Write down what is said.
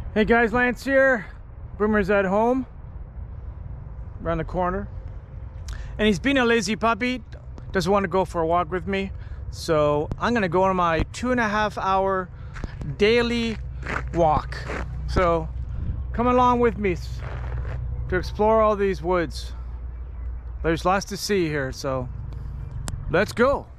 Hey guys, Lance here. Boomer's at home, around the corner, and he's being a lazy puppy, doesn't want to go for a walk with me. So I'm gonna go on my 2.5-hour daily walk. So come along with me to explore all these woods. There's lots to see here, so let's go.